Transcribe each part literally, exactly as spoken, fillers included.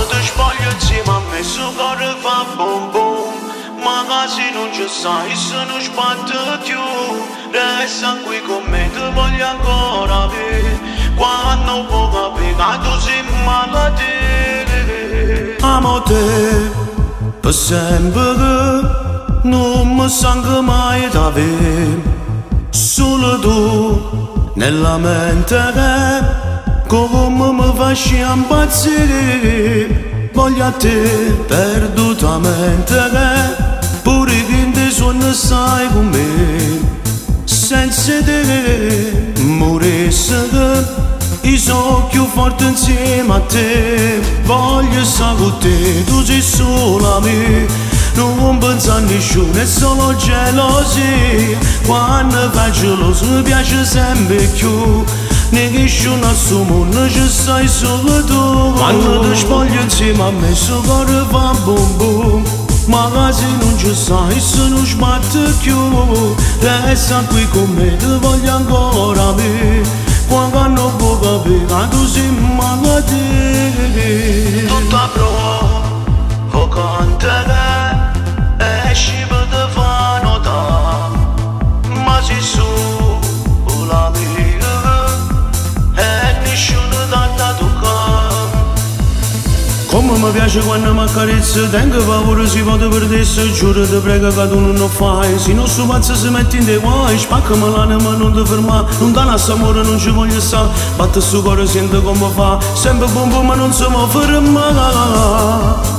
ti spoglio insieme a me, su cuore fa boom boom. Magari non ci sai se non sbatte più. Resta qui con me, ti voglio ancora vedere. Quando può capire che tu sei malattia. Amo te per sempre, non mi stanco mai da vedere. Solo tu nella mente che come mi faccio impazzire. Voglio a te perdutamente che pure che ti suono stai con me. Senza te morisse che io sono più forte insieme a te. Voglio stare con te, tu sei solo a me. Non penso a nessuno, è solo gelosia. Quando fai geloso mi piace sempre più. Nessuno a sto mondo ci stai solo tu. Quando ti spoglio insieme a me, sto cuore fa boom boom. Magari non ci sai se non sbatte più. Resta qui con me, ti voglio ancora me. Quando non può capire che tu sei malattia. Tutta pro, o canta che esci per te fa notare. Ma sei su la mia e nessuno t'ha da toccare. Come mi piace quando mi accarezzi, tengo paura si può perdere. Giuro ti prego che tu non lo fai. Se non sto pazzo si mette in te guai. Spaccami l'anima non ti ferma. Non dà a amore non ci voglio stare. Batte sto cuore sento come fa. Sempre boom boom ma non si può fermare.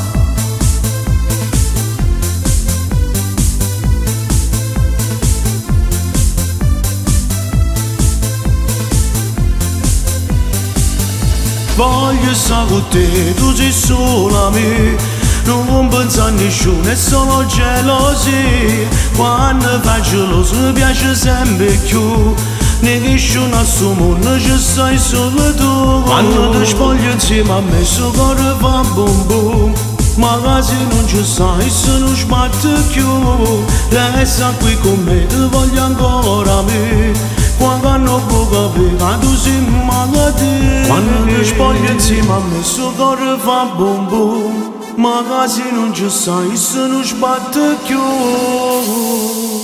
Voglio stare con te, tu sei solo a me. Non penso a nessuno, è solo gelosia. Quando fai geloso mi piace sempre più. Nessuno a sto mondo ci stai solo tu. Quando ti spoglio insieme a me, sto cuore fa boom boom. Magari non ci sai se non sbatte più. Resta qui con me, ti voglio ancora me. Quando non può capire che tu sei malattia. Quando ti spoglio insieme a me, sto cuore fa boom boom. Magari non ci sai se non sbatte più.